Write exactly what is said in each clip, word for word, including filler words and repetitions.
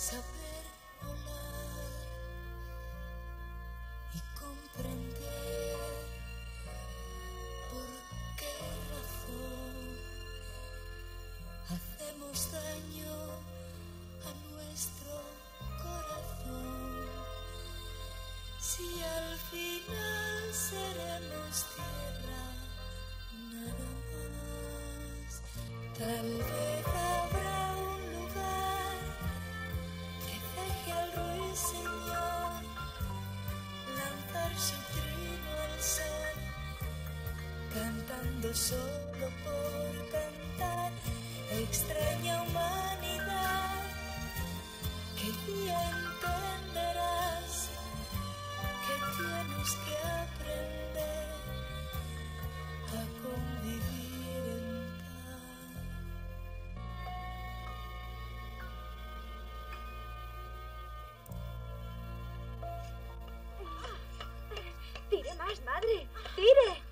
saber volar y comprender por qué razón hacemos daño a nuestro corazón. Si al final seremos tierra, nada más. Tal vez habrá un lugar que deje al ruiseñor lanzar su trino al sol, cantando solo por cantar. Extraña humanidad, que día entenderás que tienes que aprender a convivir en paz. Tire más, madre, tire.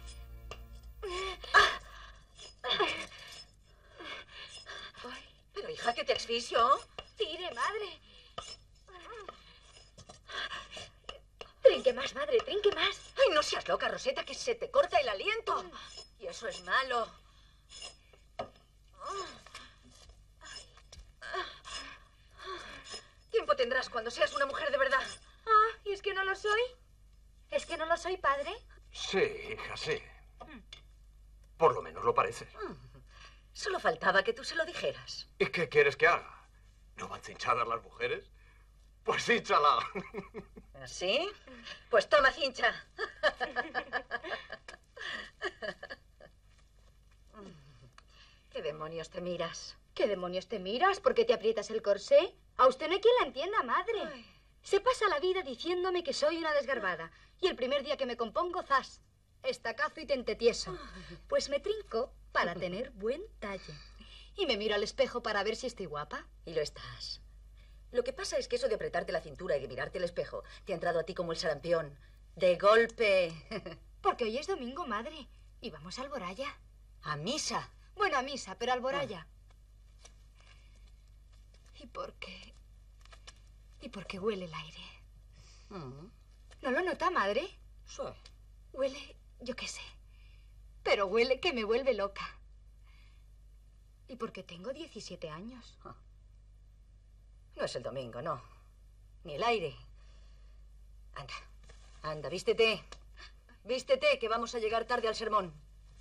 Pero hija, que te asfixio. Tire, madre. Trinque más, madre, trinque más. Ay, no seas loca, Roseta, que se te corta el aliento. Y eso es malo. Tiempo tendrás cuando seas una mujer de verdad. Ah, ¿y es que no lo soy? ¿Es que no lo soy, padre? Sí, hija, sí. Por lo menos lo pareces. Solo faltaba que tú se lo dijeras. ¿Y qué quieres que haga? ¿No van cinchadas las mujeres? Pues cínchala. ¿Así? Pues toma, cincha. ¿Qué demonios te miras? ¿Qué demonios te miras? ¿Por qué te aprietas el corsé? A usted no hay quien la entienda, madre. Ay. Se pasa la vida diciéndome que soy una desgarbada. Y el primer día que me compongo, zas, estacazo y tentetieso. Pues me trinco para tener buen talle. Y me miro al espejo para ver si estoy guapa. Y lo estás. Lo que pasa es que eso de apretarte la cintura y de mirarte al espejo te ha entrado a ti como el sarampión. ¡De golpe! Porque hoy es domingo, madre. Y vamos a Alboraya. ¿A misa? Bueno, a misa, pero a Alboraya. ¿Y por qué? ¿Y por qué huele el aire? Mm. ¿No lo nota, madre? Sí. Huele, yo qué sé. Pero huele que me vuelve loca. Y porque tengo diecisiete años. Ah. No es el domingo, no. Ni el aire. Anda, anda, vístete. Vístete, que vamos a llegar tarde al sermón.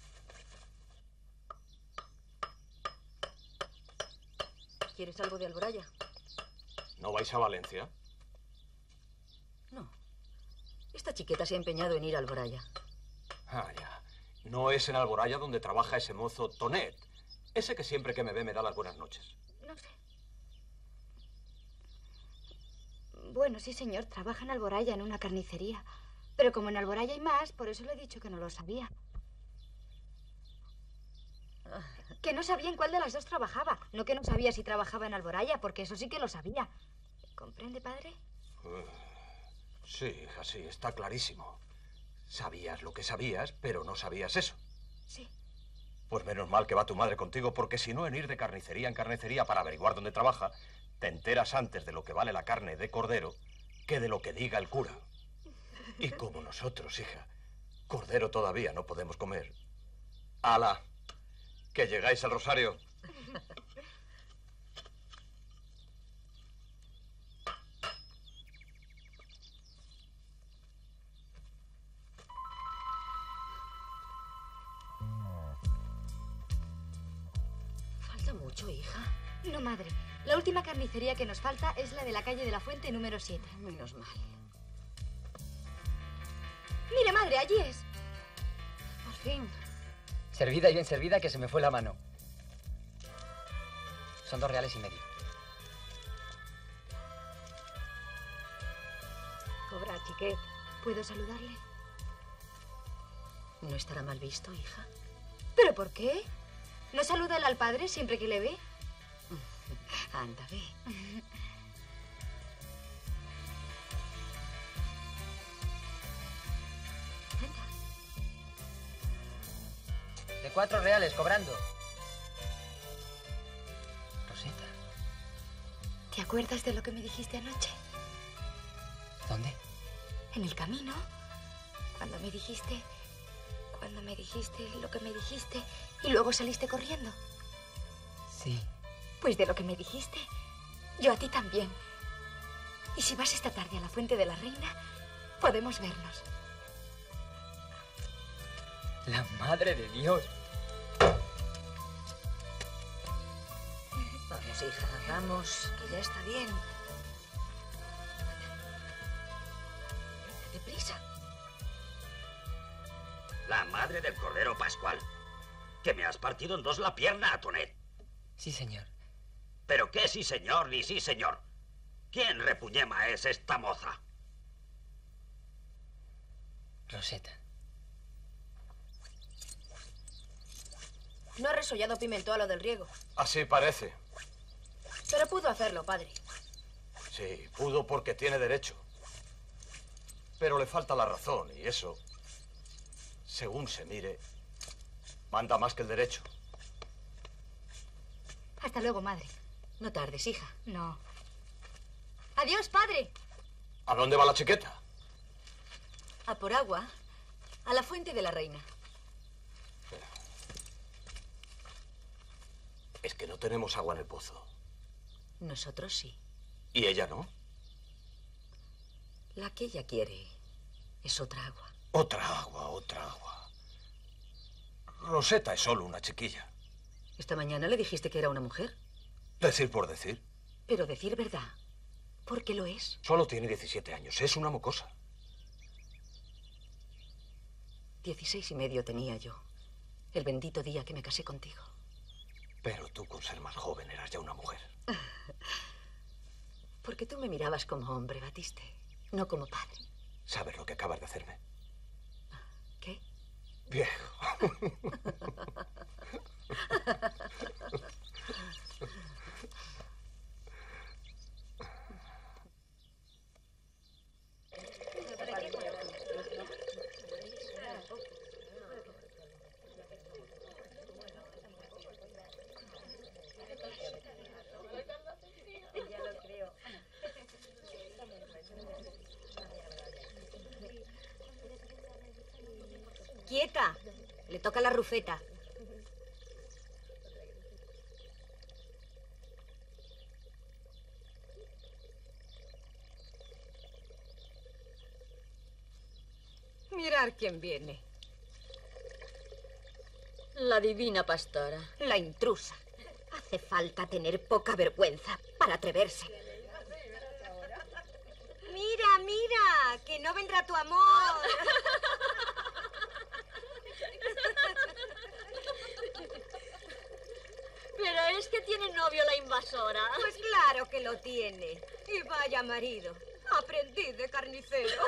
¿Quieres algo de Alboraya? ¿No vais a Valencia? No. Esta chiqueta se ha empeñado en ir a Alboraya. Ah, ya. No es en Alboraya donde trabaja ese mozo Tonet. Ese que siempre que me ve me da las buenas noches. No sé. Bueno, sí, señor. Trabaja en Alboraya, en una carnicería. Pero como en Alboraya hay más, por eso le he dicho que no lo sabía. Que no sabía en cuál de las dos trabajaba. No que no sabía si trabajaba en Alboraya, porque eso sí que lo sabía. ¿Comprende, padre? Uh, sí, hija, sí, está clarísimo. Sabías lo que sabías, pero no sabías eso. Sí. Pues menos mal que va tu madre contigo, porque si no, en ir de carnicería en carnicería para averiguar dónde trabaja, te enteras antes de lo que vale la carne de cordero que de lo que diga el cura. Y como nosotros, hija, cordero todavía no podemos comer. ¡Hala! Que llegáis al rosario. ¿Falta mucho, hija? No, madre. La última carnicería que nos falta es la de la calle de la Fuente número siete. Menos mal. Mire, madre, allí es. Por fin. Servida y bien servida, que se me fue la mano. Son dos reales y medio. Cobra, chiquet. ¿Puedo saludarle? ¿No estará mal visto, hija? ¿Pero por qué? ¿No saluda él al padre siempre que le ve? Anda, ve. De cuatro reales, cobrando. Roseta. ¿Te acuerdas de lo que me dijiste anoche? ¿Dónde? En el camino. Cuando me dijiste... Cuando me dijiste lo que me dijiste y luego saliste corriendo. Sí. Pues de lo que me dijiste, yo a ti también. Y si vas esta tarde a la Fuente de la Reina, podemos vernos. La madre de Dios. Vamos, hija, vamos, que ya está bien. Deprisa. La madre del Cordero Pascual. Que me has partido en dos la pierna, Tonet. Sí, señor. ¿Pero qué sí, señor, ni sí, señor? ¿Quién repuñema es esta moza? Roseta. No ha resollado Pimentó a lo del riego. Así parece. Pero pudo hacerlo, padre. Sí, pudo porque tiene derecho. Pero le falta la razón y eso, según se mire, manda más que el derecho. Hasta luego, madre. No tardes, hija. No. Adiós, padre. ¿A dónde va la chiqueta? A por agua, a la Fuente de la Reina. Es que no tenemos agua en el pozo. Nosotros sí. ¿Y ella no? La que ella quiere es otra agua. Otra agua, otra agua. Roseta es solo una chiquilla. Esta mañana le dijiste que era una mujer. Decir por decir. Pero decir verdad, porque lo es. Solo tiene diecisiete años, es una mocosa. Dieciséis y medio tenía yo, el bendito día que me casé contigo. Pero tú, con ser más joven, eras ya una mujer. Porque tú me mirabas como hombre, Batiste, no como padre. ¿Sabes lo que acabas de hacerme? ¿Qué? Viejo. ¡Quieta! Le toca la rufeta. Mirad quién viene. La divina pastora. La intrusa. Hace falta tener poca vergüenza para atreverse. Mira, mira, que no vendrá tu amor. Pero es que tiene novio la invasora. Pues claro que lo tiene. Y vaya marido. Aprendí de carnicero.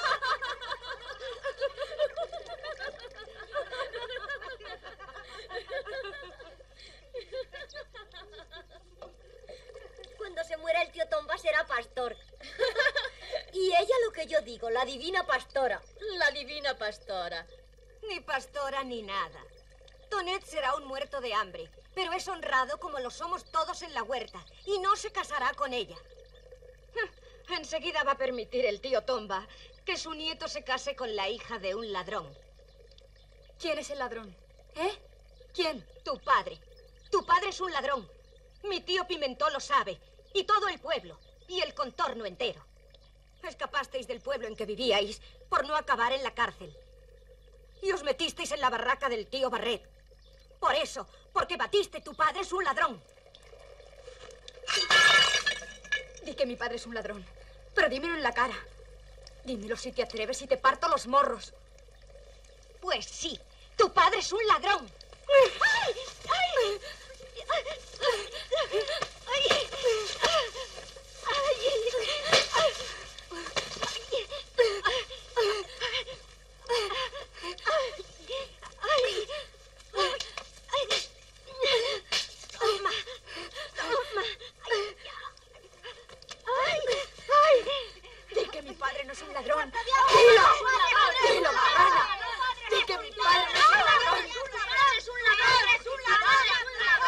Cuando se muera el tío Tomba será pastor. Y ella lo que yo digo, la divina pastora. La divina pastora. Ni pastora ni nada. Tonet será un muerto de hambre, pero es honrado como lo somos todos en la huerta, y no se casará con ella. Enseguida va a permitir el tío Tomba que su nieto se case con la hija de un ladrón. ¿Quién es el ladrón? ¿Eh? ¿Quién? Tu padre. Tu padre es un ladrón. Mi tío Pimentó lo sabe, y todo el pueblo, y el contorno entero. Escapasteis del pueblo en que vivíais por no acabar en la cárcel. Y os metisteis en la barraca del tío Barret. Por eso, porque Batiste, tu padre, es un ladrón. Di que mi padre es un ladrón, pero dímelo en la cara. Dímelo si te atreves y te parto los morros. Pues sí, tu padre es un ladrón. ¡Ay! ¡Ay! Di que mi padre no es un ladrón. Dilo, dilo, Mariana. Di que mi padre no es un ladrón. ¡Es un ladrón! ¡Es un ladrón! ¡Es un ladrón!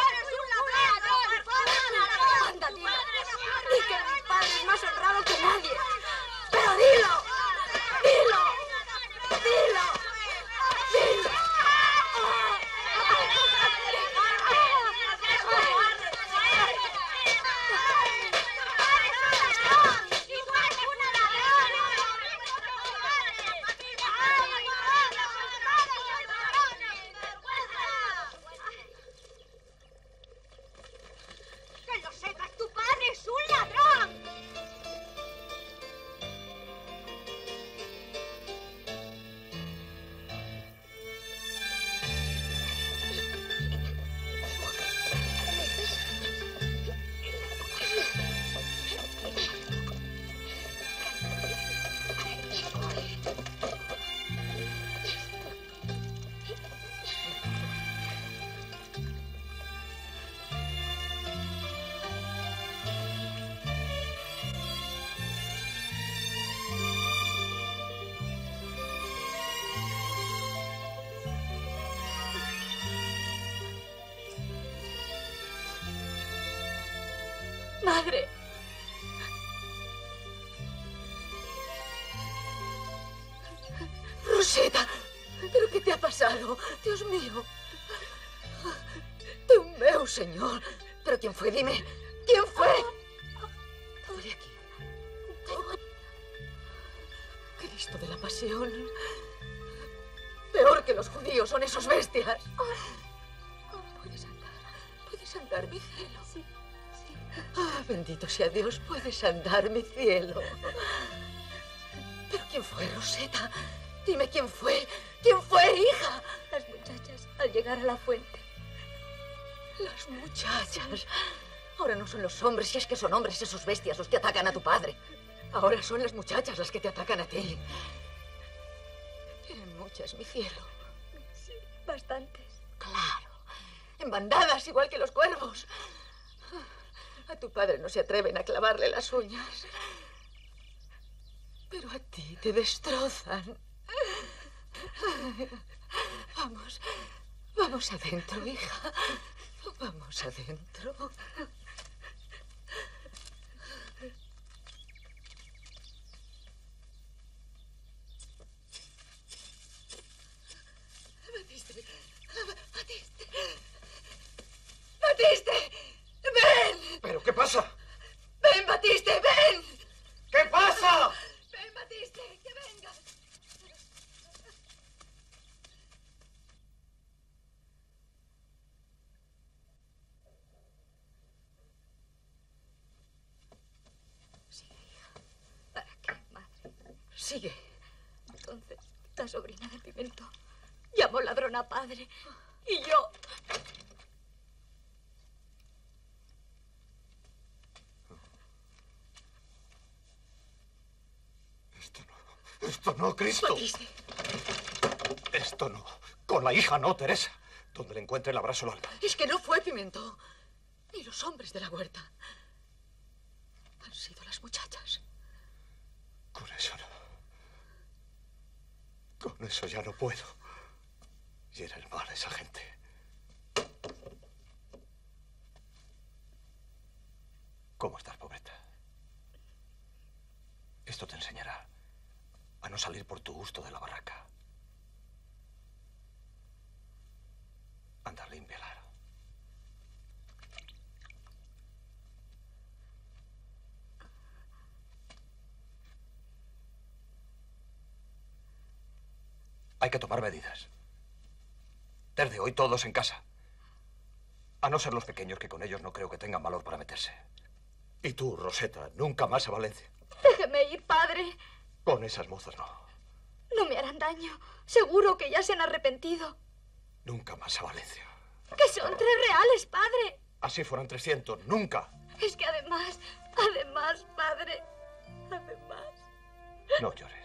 Madre. Roseta, ¿pero qué te ha pasado? Dios mío. Dios mío, señor. ¿Pero quién fue? Dime. ¿Quién fue? Padre, aquí. Cristo de la Pasión. Peor que los judíos son esos bestias. Puedes andar. Puedes andar, mi cielo. Sí, sí. Ah, bendito sea Dios. Puedes andar, mi cielo. ¿Pero quién fue, Roseta? Dime quién fue. ¿Quién fue, hija? Las muchachas, al llegar a la fuente. Las muchachas. Ahora no son los hombres, si es que son hombres esos bestias los que atacan a tu padre. Ahora son las muchachas las que te atacan a ti. Tienen muchas, mi cielo. Sí, bastantes. Claro. En bandadas, igual que los cuervos. A tu padre no se atreven a clavarle las uñas. Pero a ti te destrozan. Vamos, vamos adentro, hija. Vamos adentro. Batiste, Batiste, Batiste, ven. ¿Pero qué pasa? Ven, Batiste, ven. ¿Qué pasa? Ven, Batiste, que vengas. Sigue, hija. ¿Para qué, madre? Sigue. Entonces, la sobrina de Pimento llamó ladrón a padre. Y yo... Esto no. Esto no, Cristo. Batiste. Esto no. Con la hija no, Teresa. Donde le encuentre el abrazo al alma. Es que no fue Pimento. Ni los hombres de la huerta. Han sido las muchachas. Con eso no. Con eso ya no puedo. Y era el mal esa gente. ¿Cómo estás, pobreta? Esto te enseñará a no salir por tu gusto de la barraca. Anda, límpiala. Hay que tomar medidas. Desde hoy todos en casa. A no ser los pequeños, que con ellos no creo que tengan valor para meterse. Y tú, Roseta, nunca más a Valencia. Déjeme ir, padre. Con esas mozas no. No me harán daño. Seguro que ya se han arrepentido. Nunca más a Valencia. Que son tres reales, padre. Así fueran trescientos, nunca. Es que además, además, padre, además... No llores.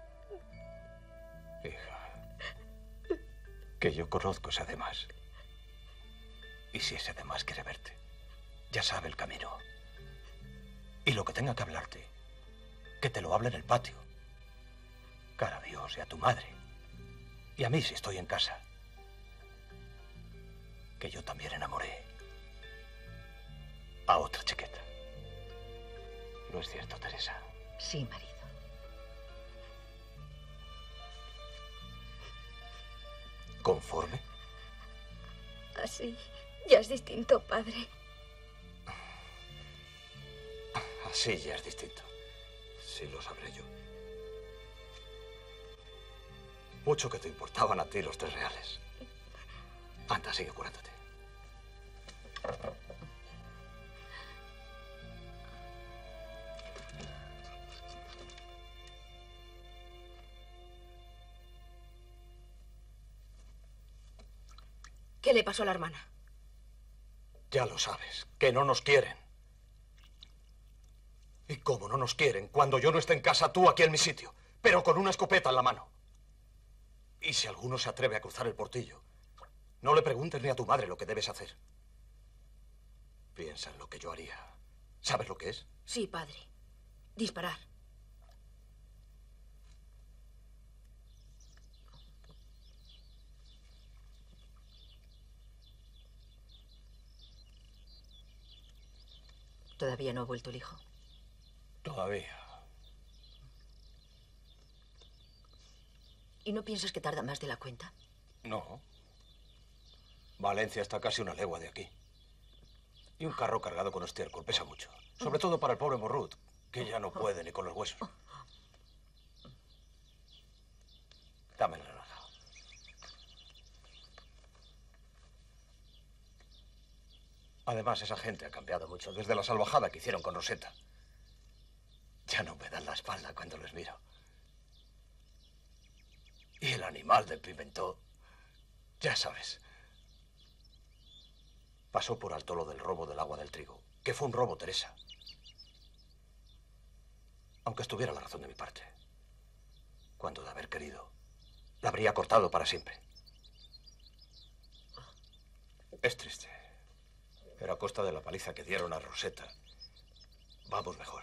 Hija. Que yo conozco ese además. Y si ese además quiere verte, ya sabe el camino. Y lo que tenga que hablarte, que te lo hable en el patio. Cara a Dios y a tu madre. Y a mí si estoy en casa. Que yo también enamoré a otra chiqueta. ¿No es cierto, Teresa? Sí, marido. ¿Conforme? Así ya es distinto, padre. Así ya es distinto. Sí lo sabré yo. Mucho que te importaban a ti los tres reales. Anda, sigue curándote. ¿Qué le pasó a la hermana? Ya lo sabes, que no nos quieren. Y como no nos quieren, cuando yo no esté en casa, tú aquí en mi sitio, pero con una escopeta en la mano. Y si alguno se atreve a cruzar el portillo, no le preguntes ni a tu madre lo que debes hacer. Piensa en lo que yo haría. ¿Sabes lo que es? Sí, padre. Disparar. ¿Todavía no ha vuelto el hijo? Todavía. ¿Y no piensas que tarda más de la cuenta? No. Valencia está casi una legua de aquí. Y un carro cargado con estiércol pesa mucho. Sobre todo para el pobre Morrut, que ya no puede ni con los huesos. Dame la naranja. Además, esa gente ha cambiado mucho desde la salvajada que hicieron con Rosetta. Ya no me dan la espalda cuando les miro. Y el animal del Pimentó, ya sabes. Pasó por alto lo del robo del agua del trigo, que fue un robo, Teresa. Aunque estuviera la razón de mi parte. Cuando de haber querido, la habría cortado para siempre. Es triste. Pero a costa de la paliza que dieron a Rosetta, vamos mejor.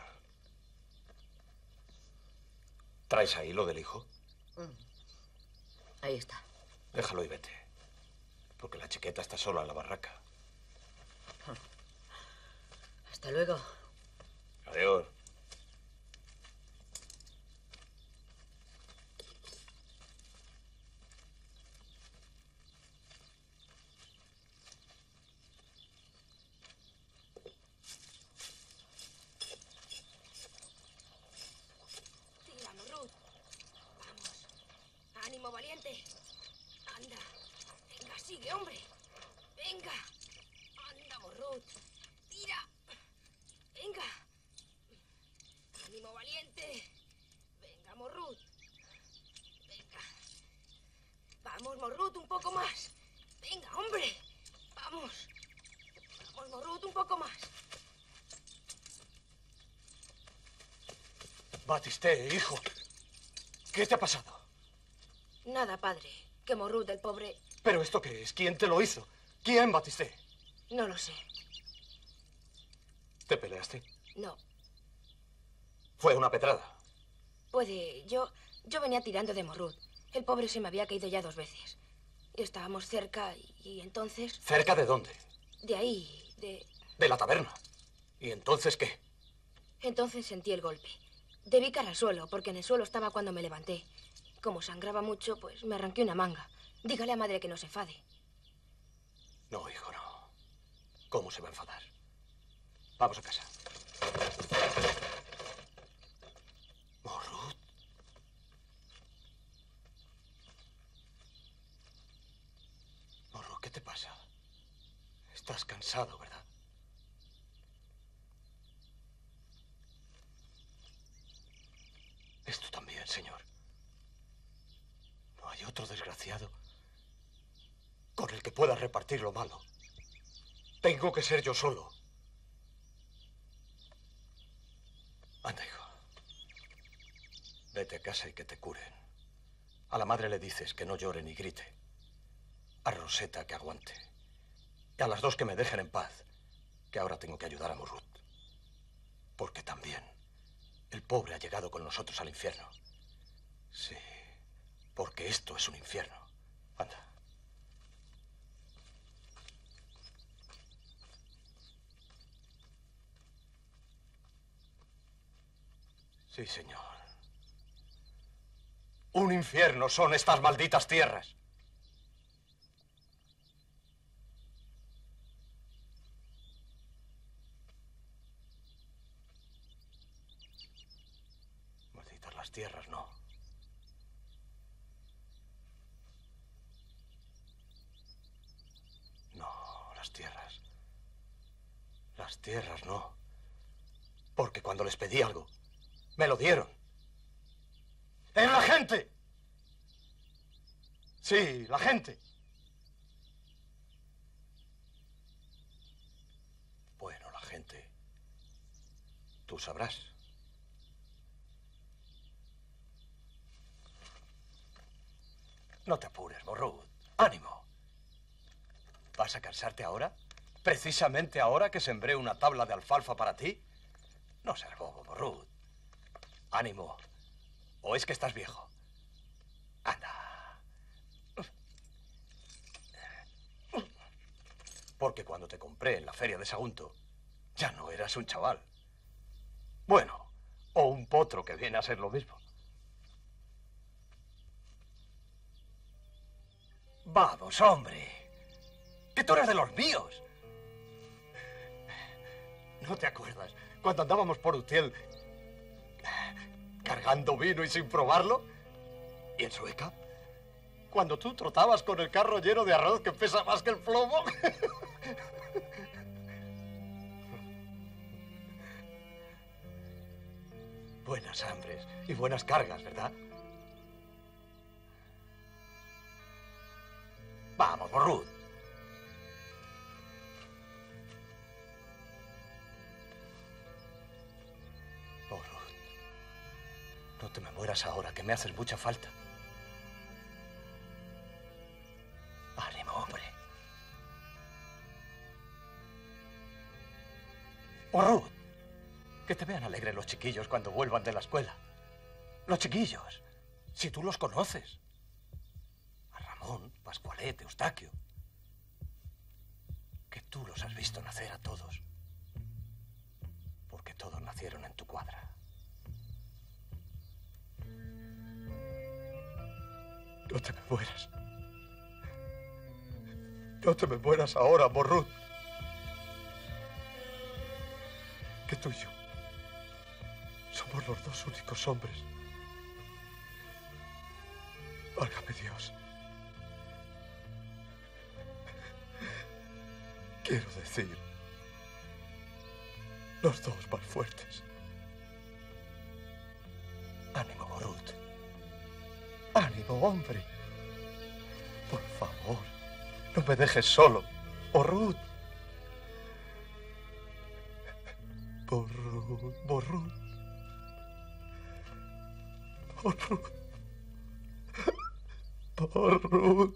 ¿Traes ahí lo del hijo? Ahí está. Déjalo y vete. Porque la chiqueta está sola en la barraca. Hasta luego. Adiós. Tira, Morrut. Vamos. Ánimo, valiente. Anda. Venga, sigue, hombre. Venga. Anda, Morrut. Tira. Venga. Ánimo, valiente. Venga, Morrut. Venga. Vamos, Morrut, un poco más. Venga, hombre. Vamos. Vamos, Morrut, un poco más. Batiste, hijo. ¿Qué te ha pasado? Nada, padre. Que Morrut, el pobre... ¿Pero esto qué es? ¿Quién te lo hizo? ¿Quién, Batiste? No lo sé. ¿Te peleaste? No. Fue una pedrada. Puede... Yo... Yo venía tirando de Morrut. El pobre se me había caído ya dos veces. Y estábamos cerca y, y entonces... ¿Cerca de dónde? De ahí, de... De la taberna. ¿Y entonces qué? Entonces sentí el golpe. Debí caer al suelo, porque en el suelo estaba cuando me levanté. Como sangraba mucho, pues me arranqué una manga. Dígale a madre que no se enfade. No, hijo, no. ¿Cómo se va a enfadar? Vamos a casa. Morrut. Morrut, ¿qué te pasa? Estás cansado, ¿verdad? Esto también, señor. No hay otro desgraciado con el que pueda repartir lo malo. Tengo que ser yo solo. Anda, hijo. Vete a casa y que te curen. A la madre le dices que no llore ni grite. A Rosetta que aguante. Y a las dos que me dejen en paz, que ahora tengo que ayudar a Morrut. Porque también el pobre ha llegado con nosotros al infierno. Sí, porque esto es un infierno. Anda. Sí, señor. Un infierno son estas malditas tierras. Malditas las tierras, no. No, las tierras. Las tierras, no. Porque cuando les pedí algo, me lo dieron. ¡En la gente! Sí, la gente. Bueno, la gente. Tú sabrás. No te apures, Morrut. ¡Ánimo! ¿Vas a cansarte ahora? ¿Precisamente ahora que sembré una tabla de alfalfa para ti? No seas bobo, Morrut. Ánimo. ¿O es que estás viejo? Anda. Porque cuando te compré en la feria de Sagunto, Ya no eras un chaval. Bueno, o un potro, que viene a ser lo mismo. Vamos, hombre. Que tú eres de los míos. ¿No te acuerdas cuando andábamos por Utiel cargando vino y sin probarlo? ¿Y en Sueca? Cuando tú trotabas con el carro lleno de arroz que pesa más que el plomo. Buenas hambres y buenas cargas, ¿verdad? Vamos, Borrut. Borrut. No te me mueras ahora, que me haces mucha falta. Ánimo, hombre. Borrut. Que te vean alegres los chiquillos cuando vuelvan de la escuela. Los chiquillos, si tú los conoces. A Ramón, Pascualete, Eustaquio. Que tú los has visto nacer a todos. Porque todos nacieron en tu cuadra. No te me mueras. No te me mueras ahora, Borrut. Que tú y yo somos los dos únicos hombres. Válgame Dios. Quiero decir, los dos más fuertes. Ánimo, Borrut. Ánimo, hombre. Por favor, no me dejes solo, Borrut. Borrut, Borrut. Borrut. Borrut.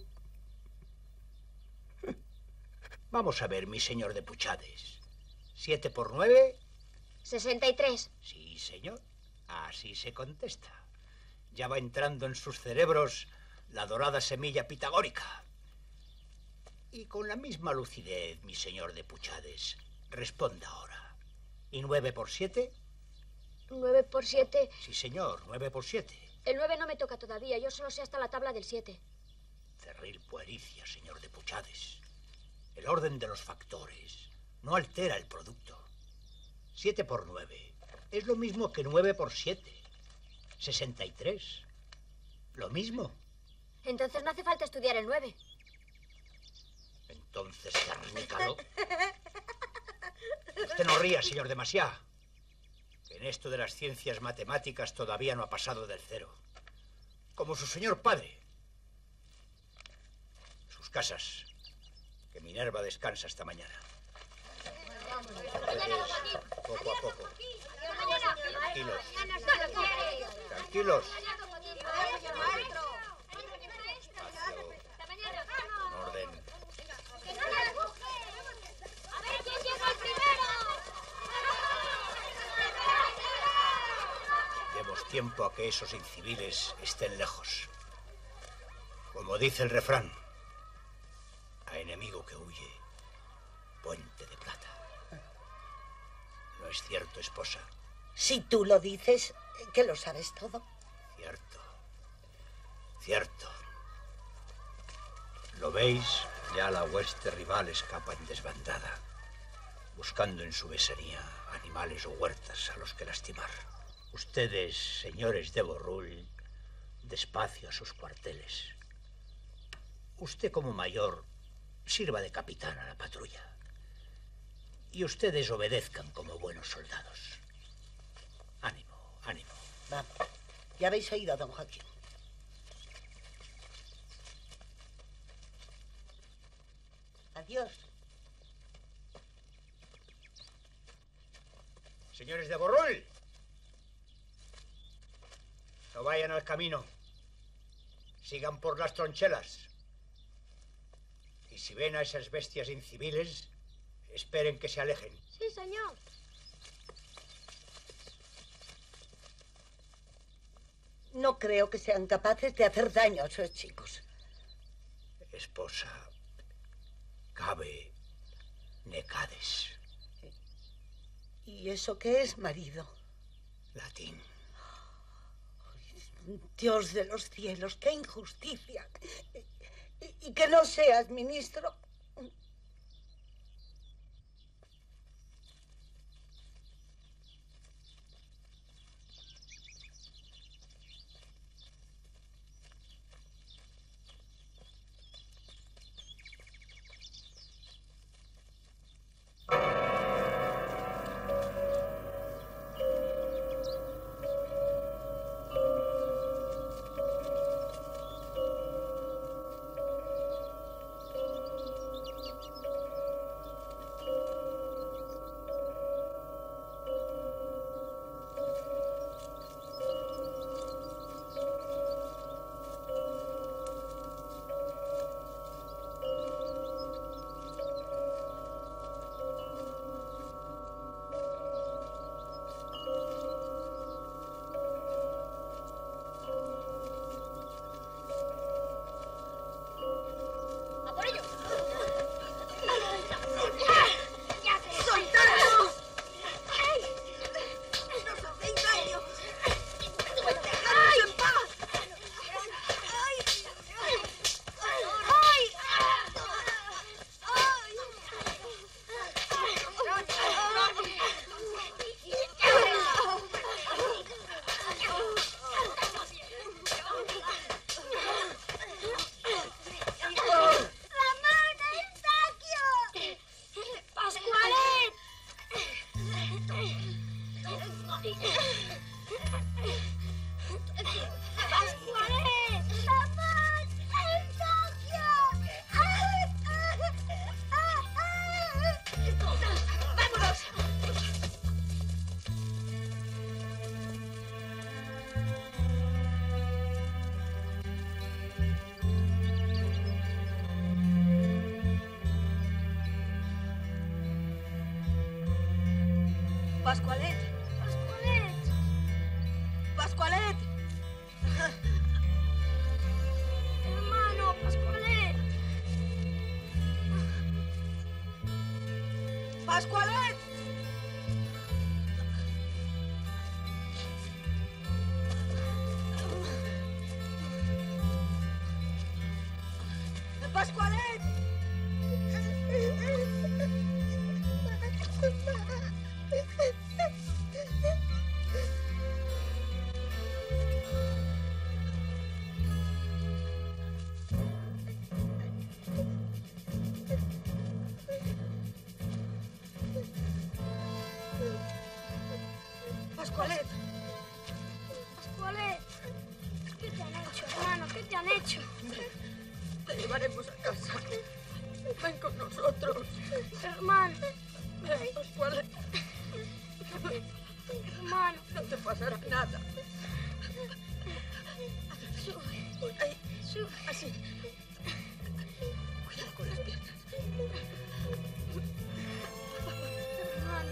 Vamos a ver, mi señor de Puchades. ¿Siete por nueve? Sesenta y tres. Sí, señor. Así se contesta. Ya va entrando en sus cerebros la dorada semilla pitagórica. Y con la misma lucidez, mi señor de Puchades, responda ahora. ¿Y nueve por siete? Nueve por siete. Sí, señor, nueve por siete. El nueve no me toca todavía, yo solo sé hasta la tabla del siete. Cerril puericia, señor de Puchades. El orden de los factores no altera el producto. Siete por nueve es lo mismo que nueve por siete. Sesenta y tres. Lo mismo. Entonces no hace falta estudiar el nueve. Entonces, cernícalo. Usted no ría, señor Demasiá. Que en esto de las ciencias matemáticas todavía no ha pasado del cero. Como su señor padre. Sus casas. Que Minerva descansa esta mañana. Ustedes, poco a poco. Tranquilos. Tranquilos. En orden. Demos tiempo a que esos inciviles estén lejos. Como dice el refrán, a enemigo que huye, puente de plata. ¿No es cierto, esposa? Si tú lo dices, que lo sabes todo. Cierto. Cierto. ¿Lo veis? Ya la hueste rival escapa en desbandada, buscando en su besanía animales o huertas a los que lastimar. Ustedes, señores de Borrull, despacio a sus cuarteles. Usted como mayor sirva de capitán a la patrulla. Y ustedes obedezcan como buenos soldados. Ánimo, ánimo. Vamos. Ya habéis oído a don Joaquín. Adiós. Señores de Borrull, no vayan al camino. Sigan por las tronchelas. Y si ven a esas bestias inciviles, esperen que se alejen. Sí, señor. No creo que sean capaces de hacer daño a esos chicos. Esposa, cabe necades. ¿Y eso qué es, marido? Latín. Dios de los cielos, qué injusticia. Y, y que no seas ministro. Pascualet. Pascualet. Pascualet. Hermano, Pascualet. Pascualet. Pascualet. Pascualet. Pascualet. ¿Qué te han hecho, hermano? ¿Qué te han hecho? Te llevaremos a casa. Ven con nosotros. Hermano. Ven, Pascualet. Hermano. No te pasará nada. Sube. Ahí. Sube. Así. Cuidado con las piernas. Hermano.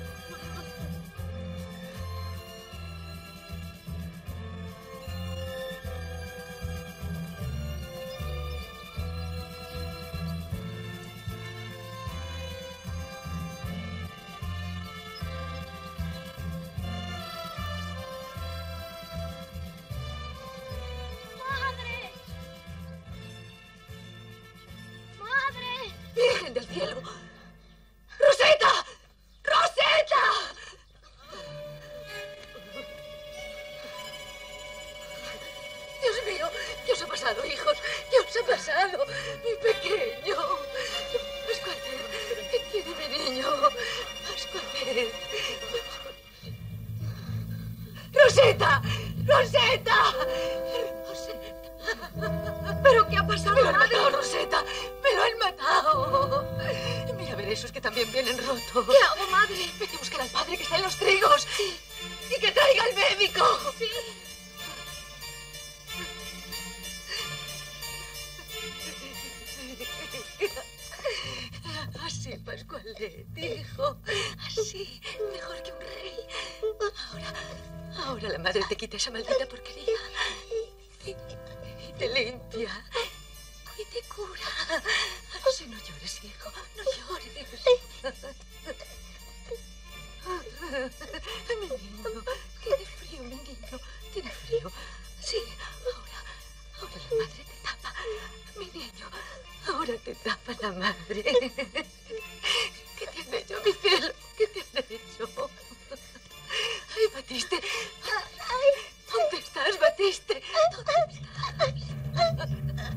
¡Virgen del cielo! ¡Roseta! ¡Roseta! Dios mío, ¿qué os ha pasado, hijos? ¿Qué os ha pasado? Mi pequeño. Pascualet, ¿qué tiene mi niño? Pascualet. ¡Roseta! ¡Roseta! ¡Roseta! ¿Pero qué ha pasado? Me lo han matado, Roseta. Me lo han matado. Mira a ver esos que también vienen rotos. ¿Qué hago, madre? Vete a buscar al padre que está en los trigos. Y que traiga al médico. Sí. Así, Pascualet, hijo. Así, mejor que un rey. Ahora, ahora la madre te quita esa maldita porquería. Y, y te limpia. Y te cura. Así, no llores, hijo. No llores. Mi niño, tiene frío, mi niño. Tiene frío. Sí, ahora, ahora la madre te tapa. Mi niño, ahora te tapa la madre. ¿Qué te han hecho, mi cielo? ¿Qué te han hecho? Ay, Batiste. ¿Dónde estás, Batiste? ¿Dónde estás?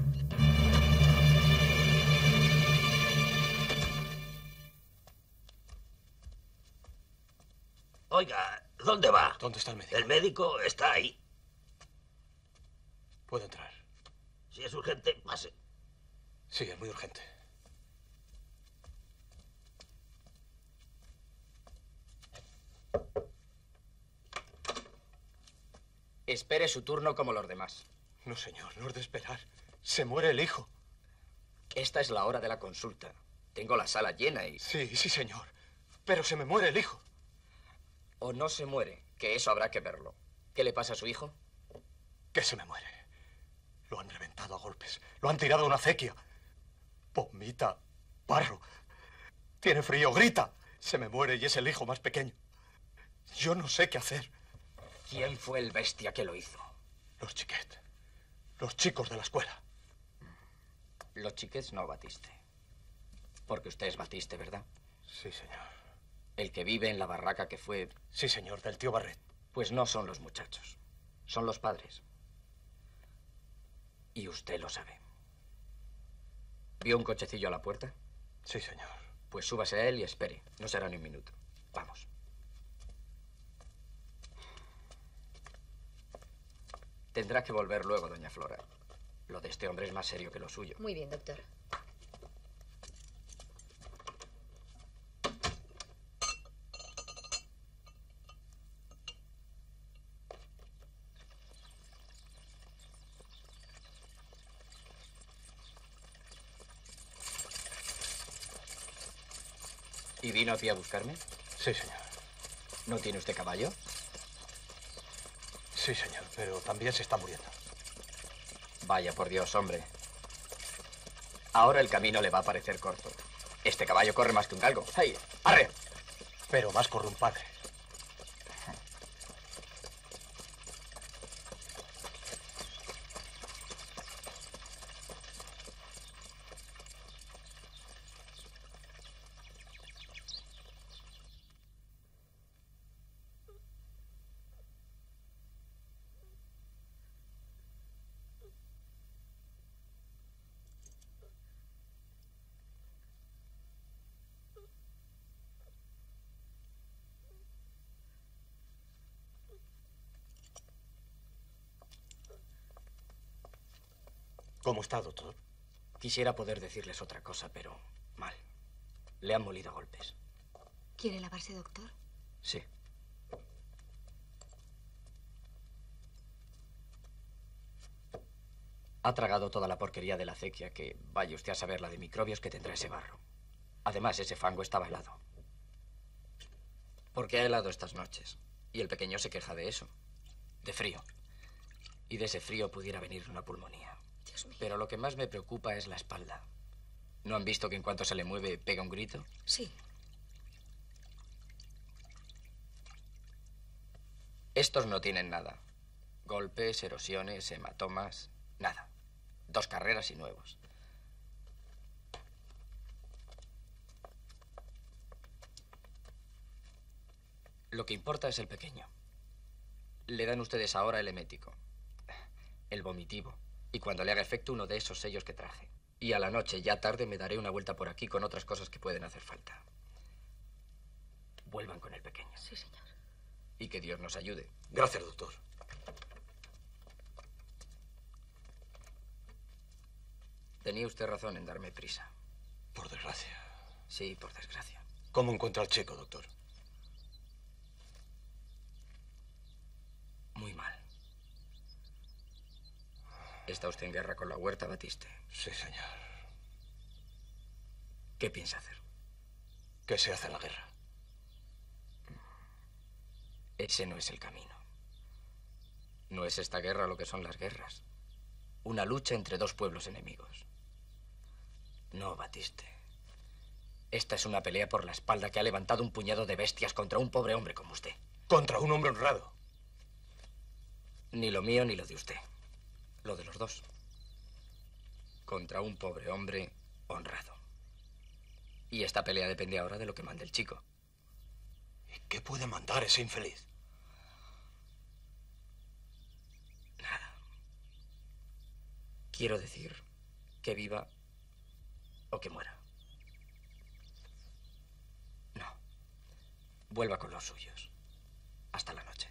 Oiga, ¿dónde va? ¿Dónde está el médico? El médico está ahí. Puedo entrar. Si es urgente, pase. Sí, es muy urgente. Espere su turno como los demás. No, señor, no es de esperar. Se muere el hijo. Esta es la hora de la consulta. Tengo la sala llena y... Sí, sí, señor. Pero se me muere el hijo. O no se muere, que eso habrá que verlo. ¿Qué le pasa a su hijo? Que se me muere. Lo han reventado a golpes. Lo han tirado a una acequia. Vomita, barro. Tiene frío, grita. Se me muere y es el hijo más pequeño. Yo no sé qué hacer. ¿Quién fue el bestia que lo hizo? Los chiquet. Los chicos de la escuela. Los chiquets no, Batiste. Porque usted es Batiste, ¿verdad? Sí, señor. El que vive en la barraca que fue... Sí, señor, del tío Barret. Pues no son los muchachos. Son los padres. Y usted lo sabe. ¿Vio un cochecillo a la puerta? Sí, señor. Pues súbase a él y espere. No será ni un minuto. Vamos. Tendrá que volver luego, doña Flora. Lo de este hombre es más serio que lo suyo. Muy bien, doctor. ¿Y vino aquí a buscarme? Sí, señor. ¿No tiene usted caballo? Sí, señor, pero también se está muriendo. Vaya por Dios, hombre. Ahora el camino le va a parecer corto. Este caballo corre más que un galgo. ¡Hey! ¡Arre! Pero más corre un padre. ¿Cómo está, doctor? Quisiera poder decirles otra cosa, pero mal. Le han molido a golpes. ¿Quiere lavarse, doctor? Sí. Ha tragado toda la porquería de la acequia que, vaya usted a saber la de microbios que tendrá ese barro. Además, ese fango estaba helado. Porque ha helado estas noches. Y el pequeño se queja de eso. De frío. Y de ese frío pudiera venir una pulmonía. Dios mío. Pero lo que más me preocupa es la espalda. ¿No han visto que en cuanto se le mueve pega un grito? Sí. Estos no tienen nada. Golpes, erosiones, hematomas, nada. Dos carreras y nuevos. Lo que importa es el pequeño. Le dan ustedes ahora el emético, el vomitivo, y cuando le haga efecto uno de esos sellos que traje. Y a la noche, ya tarde, me daré una vuelta por aquí con otras cosas que pueden hacer falta. Vuelvan con el pequeño. Sí, señor. Y que Dios nos ayude. Gracias, doctor. Tenía usted razón en darme prisa. Por desgracia. Sí, por desgracia. ¿Cómo encuentra al chico, doctor? Muy mal. ¿Está usted en guerra con la huerta, Batiste? Sí, señor. ¿Qué piensa hacer? ¿Qué se hace en la guerra? Ese no es el camino. No es esta guerra lo que son las guerras. Una lucha entre dos pueblos enemigos. No, Batiste. Esta es una pelea por la espalda que ha levantado un puñado de bestias contra un pobre hombre como usted. Contra un hombre honrado. Ni lo mío ni lo de usted. Lo de los dos. Contra un pobre hombre honrado. Y esta pelea depende ahora de lo que mande el chico. ¿Y qué puede mandar ese infeliz? Nada. Quiero decir que viva o que muera. No. Vuelva con los suyos. Hasta la noche.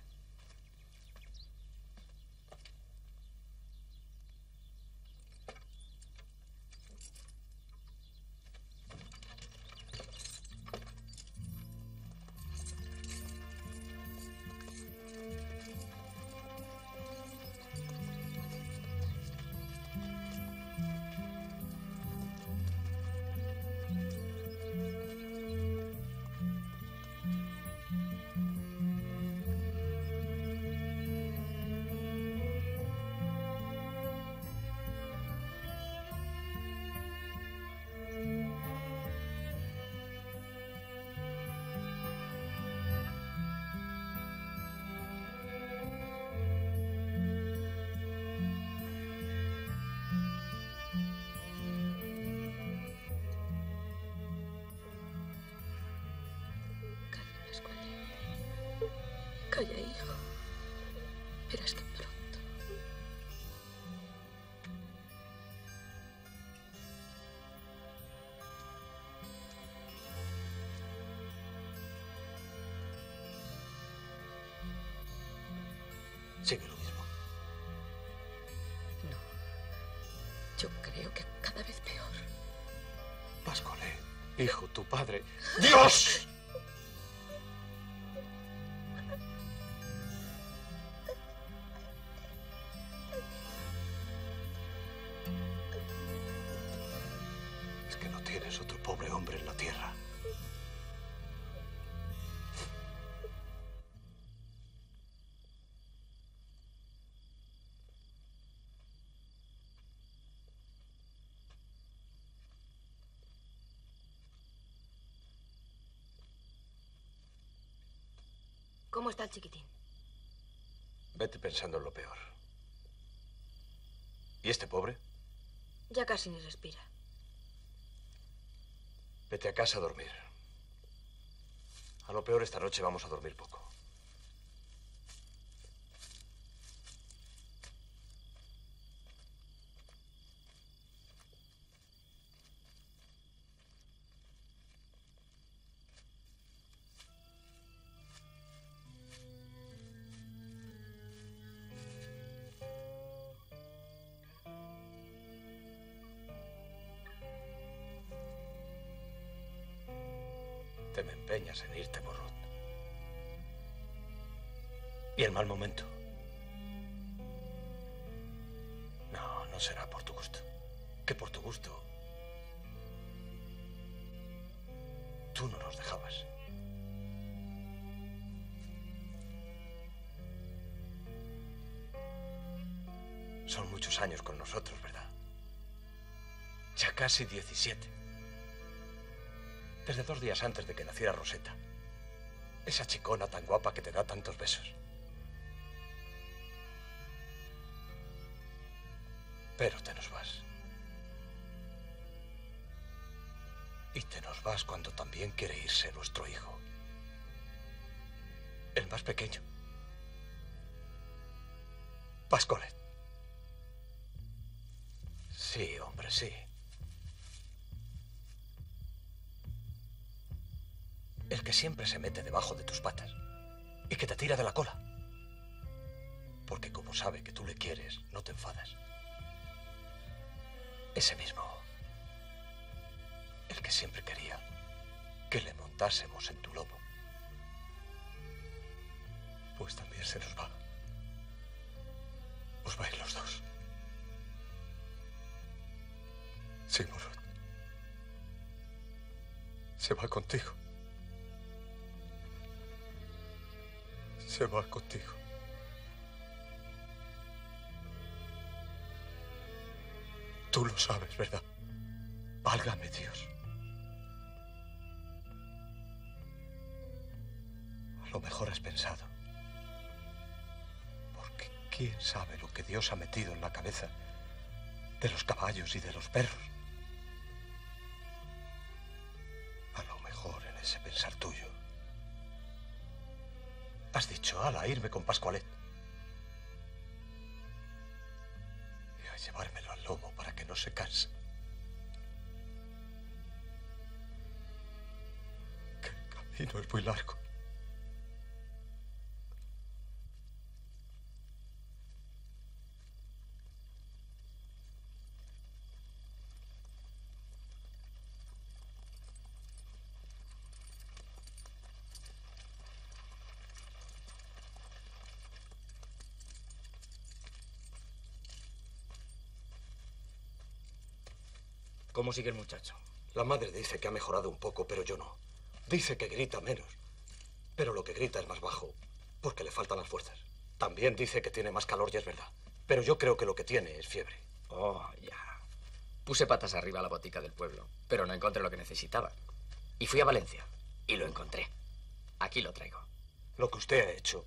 Calla, hijo. Verás que pronto. Sigue lo mismo. No. Yo creo que cada vez peor. Pascualet, hijo, tu padre. ¡Dios! Es que no tienes otro pobre hombre en la tierra. ¿Cómo está el chiquitín? Vete pensando en lo peor. ¿Y este pobre? Ya casi ni respira. Vete a casa a dormir. A lo peor esta noche vamos a dormir poco. Te me empeñas en irte, Morrut. ¿Y el mal momento? No, no será por tu gusto. Que por tu gusto tú no nos dejabas. Son muchos años con nosotros, ¿verdad? Ya casi diecisiete. Desde dos días antes de que naciera Roseta. Esa chicona tan guapa que te da tantos besos. Pero te nos vas. Y te nos vas cuando también quiere irse nuestro hijo. El más pequeño. Pascualet. Sí, hombre, sí. El que siempre se mete debajo de tus patas y que te tira de la cola. Porque como sabe que tú le quieres, no te enfadas. Ese mismo. El que siempre quería que le montásemos en tu lomo. Pues también se nos va. Os vais los dos. Sí, Morrut. Se va contigo. Se va contigo. Tú lo sabes, ¿verdad? Válgame Dios. lo mejor has pensado. Porque quién sabe lo que Dios ha metido en la cabeza de los caballos y de los perros. A lo mejor en ese pensar tuyo has dicho, ala, irme con Pascualet. Y a llevármelo al lomo para que no se canse. Que el camino es muy largo. ¿Cómo sigue el muchacho? La madre dice que ha mejorado un poco, pero yo no. Dice que grita menos. Pero lo que grita es más bajo, porque le faltan las fuerzas. También dice que tiene más calor y es verdad. Pero yo creo que lo que tiene es fiebre. Oh, ya. Puse patas arriba a la botica del pueblo, pero no encontré lo que necesitaba. Y fui a Valencia, y lo encontré. Aquí lo traigo. Lo que usted ha hecho.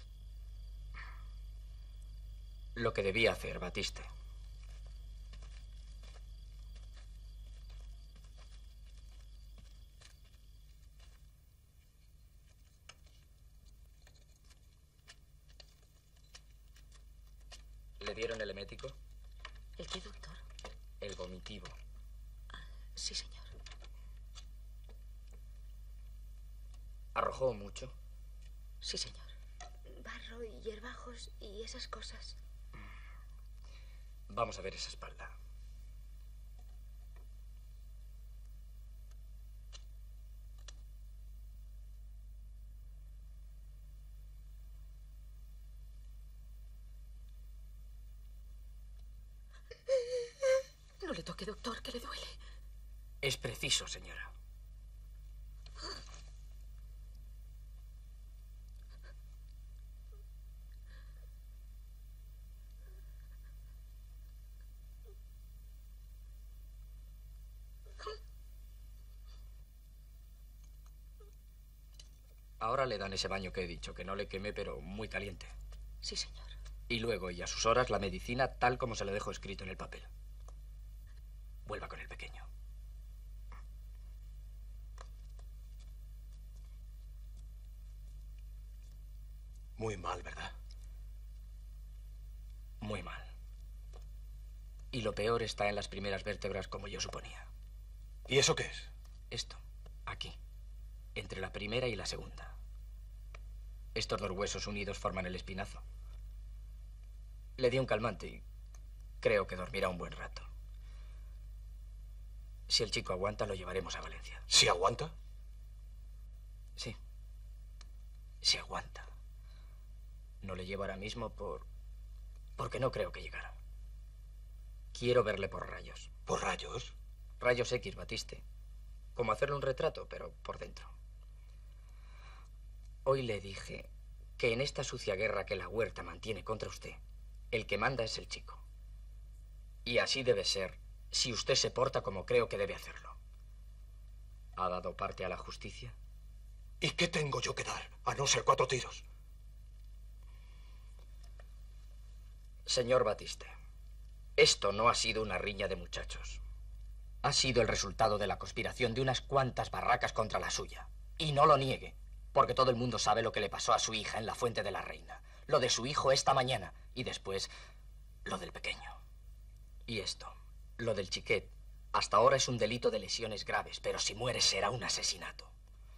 Lo que debía hacer, Batiste. ¿Le dieron el emético? ¿El qué, doctor? El vomitivo. Ah, sí, señor. ¿Arrojó mucho? Sí, señor. Barro y hierbajos y esas cosas. Vamos a ver esa espalda. No le toque, doctor, que le duele. Es preciso, señora. Ahora le dan ese baño que he dicho, que no le queme, pero muy caliente. Sí, señor. Y luego, y a sus horas, la medicina tal como se le dejó escrito en el papel. Vuelva con el pequeño. Muy mal, ¿verdad? Muy mal. Y lo peor está en las primeras vértebras, como yo suponía. ¿Y eso qué es? Esto, aquí, entre la primera y la segunda. Estos dos huesos unidos forman el espinazo. Le di un calmante y creo que dormirá un buen rato. Si el chico aguanta, lo llevaremos a Valencia. ¿Si aguanta? Sí. Si aguanta. No le llevo ahora mismo por... porque no creo que llegara. Quiero verle por rayos. ¿Por rayos? Rayos X, Batiste. Como hacerle un retrato, pero por dentro. Hoy le dije que en esta sucia guerra que la huerta mantiene contra usted, el que manda es el chico. Y así debe ser si usted se porta como creo que debe hacerlo. ¿Ha dado parte a la justicia? ¿Y qué tengo yo que dar, a no ser cuatro tiros? Señor Batiste, esto no ha sido una riña de muchachos. Ha sido el resultado de la conspiración de unas cuantas barracas contra la suya. Y no lo niegue, porque todo el mundo sabe lo que le pasó a su hija en la Fuente de la Reina. Lo de su hijo esta mañana y después lo del pequeño. Y esto, lo del Chiquet, hasta ahora es un delito de lesiones graves, pero si muere será un asesinato.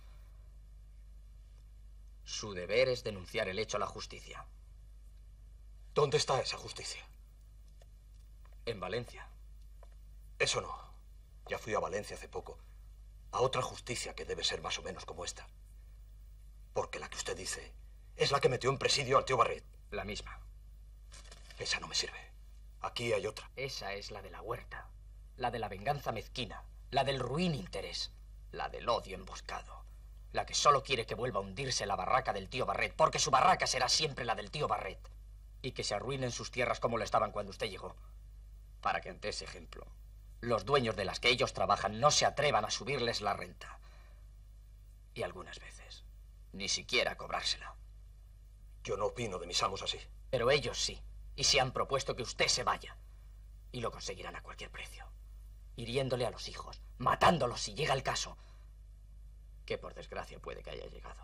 Su deber es denunciar el hecho a la justicia. ¿Dónde está esa justicia? En Valencia. Eso no. Ya fui a Valencia hace poco. A otra justicia que debe ser más o menos como esta. Porque la que usted dice es la que metió en presidio al tío Barret. La misma. Esa no me sirve. Aquí hay otra. Esa es la de la huerta. La de la venganza mezquina. La del ruin interés. La del odio emboscado. La que solo quiere que vuelva a hundirse la barraca del tío Barret, porque su barraca será siempre la del tío Barret. Y que se arruinen sus tierras como lo estaban cuando usted llegó. Para que ante ese ejemplo, los dueños de las que ellos trabajan no se atrevan a subirles la renta. Y algunas veces, Ni siquiera cobrársela. Yo no opino de mis amos así. Pero ellos sí. Y se han propuesto que usted se vaya. Y lo conseguirán a cualquier precio. Hiriéndole a los hijos, matándolos si llega el caso. Que por desgracia puede que haya llegado.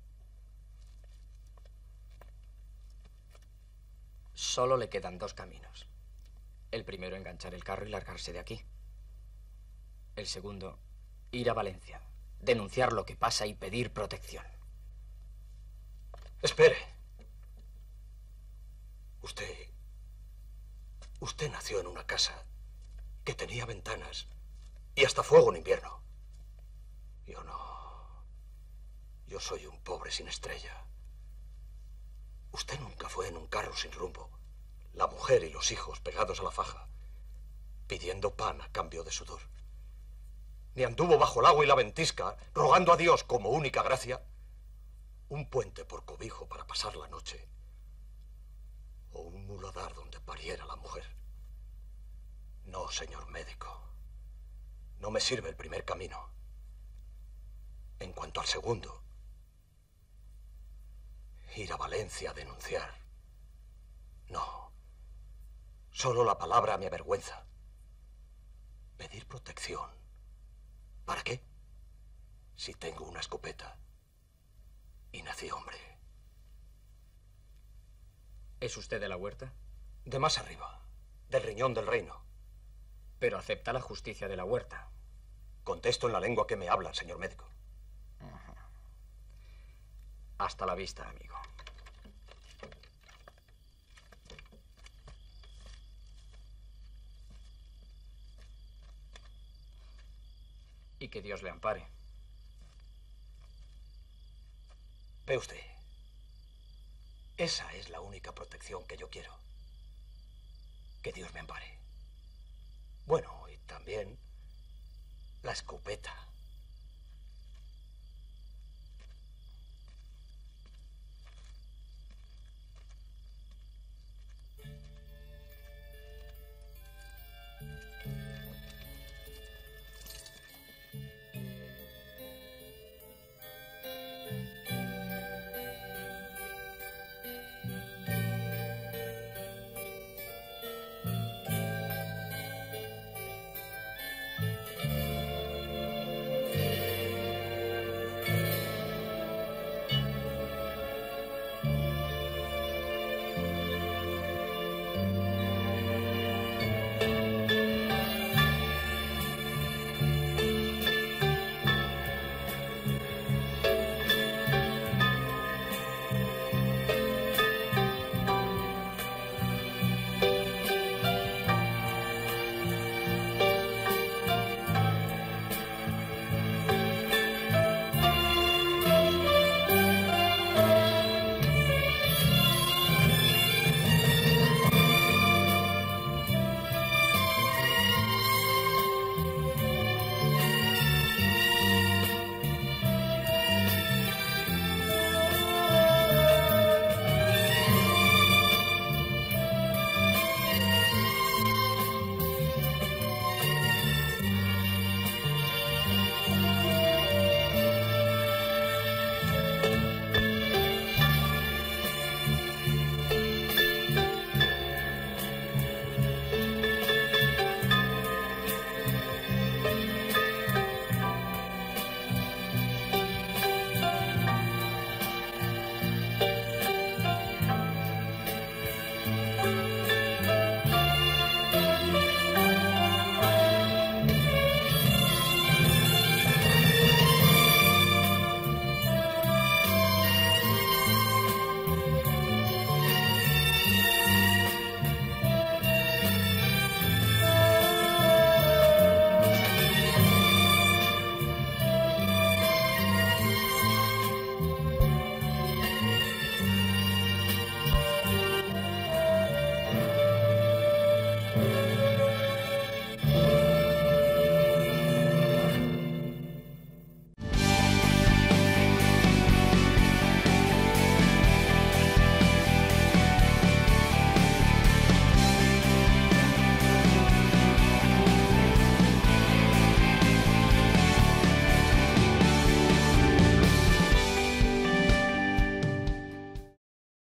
Solo le quedan dos caminos. El primero, enganchar el carro y largarse de aquí. El segundo, ir a Valencia, denunciar lo que pasa y pedir protección. Espere. Usted... Usted nació en una casa que tenía ventanas y hasta fuego en invierno. Yo no. Yo soy un pobre sin estrella. Usted nunca fue en un carro sin rumbo. La mujer y los hijos pegados a la faja, pidiendo pan a cambio de sudor. Ni anduvo bajo el agua y la ventisca, rogando a Dios como única gracia un puente por cobijo para pasar la noche, o un muladar donde pariera la mujer. No, señor médico. No me sirve el primer camino. En cuanto al segundo, ir a Valencia a denunciar. No. Solo la palabra me avergüenza. Pedir protección. ¿Para qué? Si tengo una escopeta y nací hombre. ¿Es usted de la huerta? De más arriba, del riñón del reino. Pero acepta la justicia de la huerta. Contesto en la lengua que me hablan, señor médico. Hasta la vista, amigo. Y que Dios le ampare. Ve usted. Esa es la única protección que yo quiero. Que Dios me ampare. Bueno, y también la escopeta.